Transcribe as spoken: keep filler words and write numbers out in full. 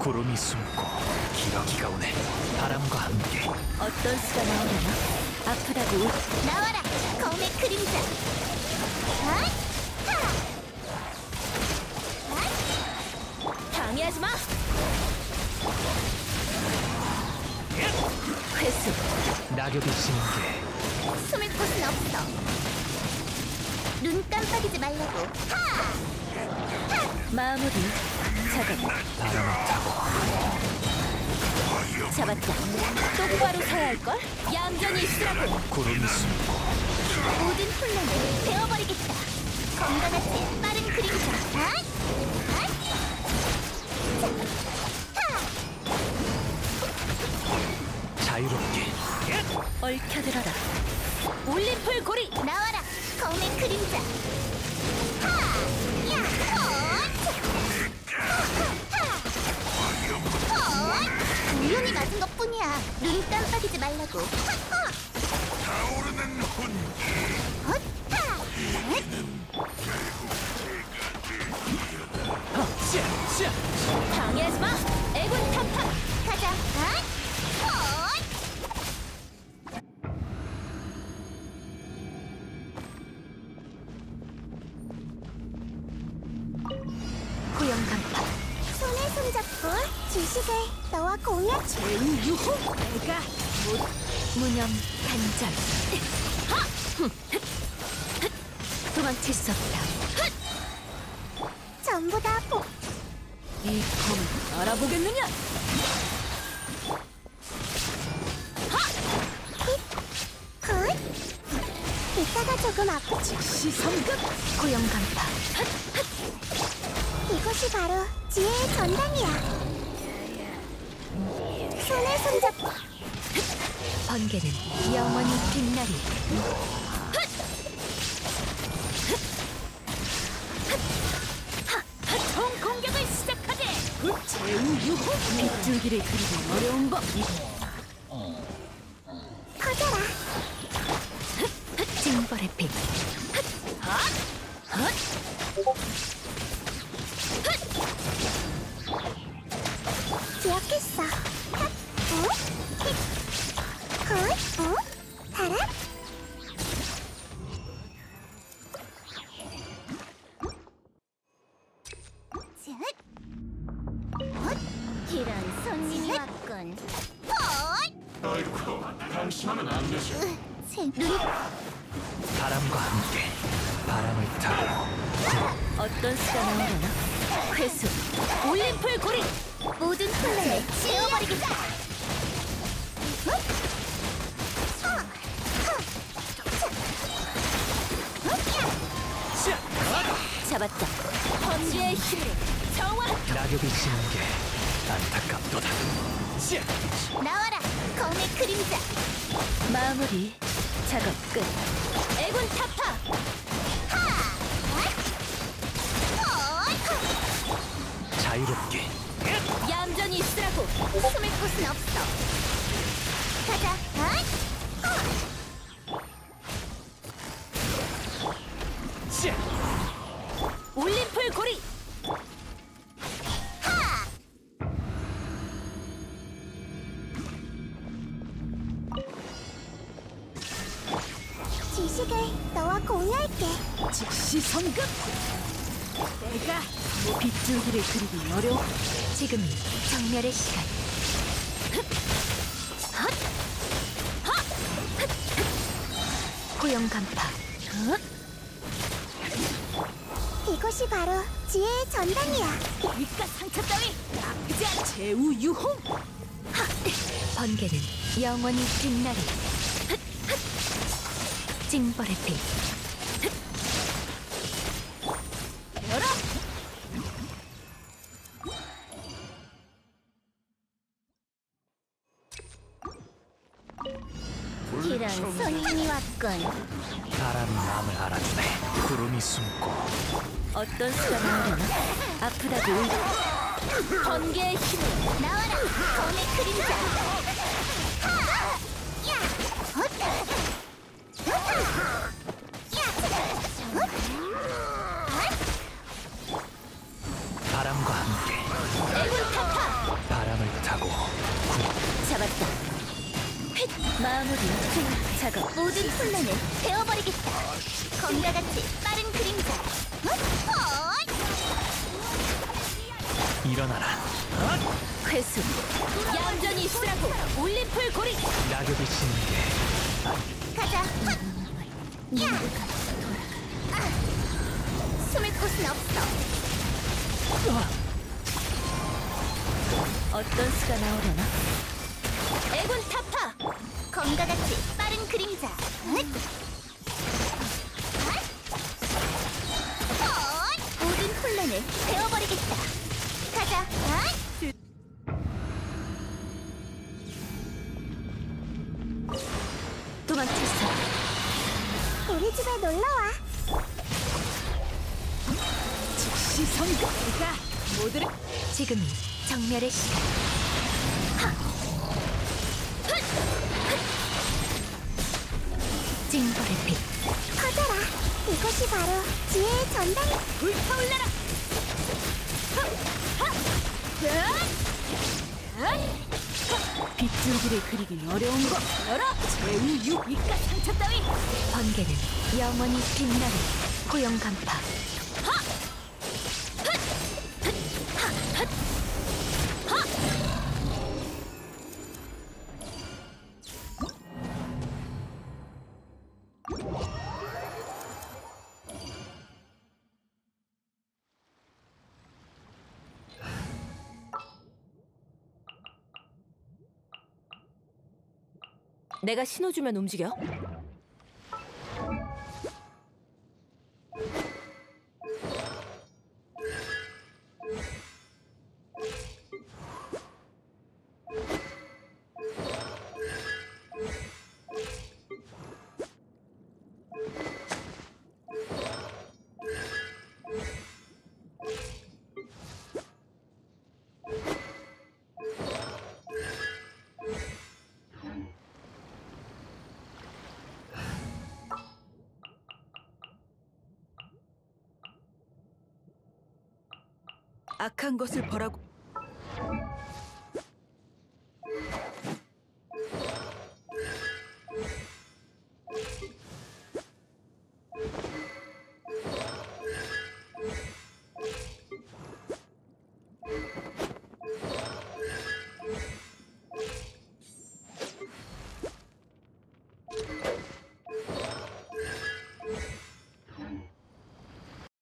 구름이 숨고 기러기가 오네. 바람과 함께. 어떤 수가 나오려나? 아프다고. 나와라, 검의 그림자. 아이! 하! 아이! 방해하지 마. 회수. 낙엽이 지는 게 숨을 곳은 없어. 눈 깜빡이지 말라고. 하! 하! 마무리. 작업. 바람을 타고. 잡았다. 똑바로 서야 할걸? 얌전히 있으라고. 구름이 숨고 모든 혼란을 베어버리겠다. 건강하지 빠른 그림자. 아이! 아이! 하! 자유롭게. 얽혀들어라. 올림플 고리. 나와라, 검의 그림자. 하! 야! 헛! 우연히 맞은 것뿐이야. 눈 깜빡이지 말라고. 타오르는 혼기. 헛! 하! 방해하지 마. 애군 탑탑. 가자. 아이! 헛! 고용 간파. 손에 손잡고 지식을 너와 공유하지. 제우유호. 내가 못. 무념 단절. 하! 도망칠 수 없다. 전부 다 보. 이 검을 알아보겠느냐? 하! 헛! 이따가 조금 아프. 즉시 성급. 고용 간파. 이것이 바로 지혜의 전당이야. 손에 손잡고. 번개는 영원히 빛나리. 총 공격을 시작하지. 제우유호. 빗줄기를 그리기 어려운 법. 퍼져라. 징벌의 빛. 기억했어. 핫, 어? 헷, 헛, 어? 바람? 쯧! 헛! 이런 손님이 왔군. 헛! 아이고, 방심하면 안 되죠. 으, 제 눈. 바람과 함께. 바람을 타고. 어떤 수가 나오려나? 회수. 올림플 고리. 모든 혼란을 지워버리겠다. 잡았다. 번개의 힘을 정화. 낙엽이 지는 게 안타깝도다. 나와라, 검의 그림자. 마무리. 작업 끝. 애군 타파. 하! 자유롭게. 얌전히 있으라고. 숨을 곳은 없어. 가자. 아이! 올림플 고리. 하! 지식을 너와 공유할게. 즉시 성급. 내가 빗줄기를 그리기 어려워. 지금이 정멸의 시간. 고용 간파. 이것이 바로 지혜의 전당이야. 입가 상처 따위 아프지 않. 제우유호. 번개는 영원히 빛나리. 징벌의 빛. 열어. 이런 손님이 왔군. 바람이 마음을 알아주네. 구름이 숨고 어떤 수가 나오려나? 아프다고. 번개의 힘을. 나와라, 검의 그림자. 하! 야! 헛! 야! 헛! 바람과 함께. 애군 타파. 작업 모든 혼란을 베어버리겠다. 검과 같이 빠른 그림자. 헛! 일어나라. 회수. 얌전히 있으라고. 올림플 고리. 낙엽이 지는 게 가자. 헛! 야! 아! 숨을 곳은 없어. 어떤 수가 나오려나? 애군 타파! 검과 같이 빠른 그림자. 헛! 헛! 헛! 모든 혼란을 베어버리겠다. 가자. 헛! 도망칠 수 없어. 우리 집에 놀러와. 즉시 성공. 가 모두를. 지금이 정멸의 시간. 하! 훗! 훗! 징벌의 빛. 커져라. 이것이 바로 지혜의 전당이. 불타올라라. 하! 하! 헛! 헛! 빗줄기를 그리긴 어려운 거. 열어. 제우유. 이깟 상처 따위. 번개는 영원히 빛나는 고용 간파. 하! 훗! 훗! 하! 훗! 하! 내가 신호 주면 움직여. 악한 것을 벌하고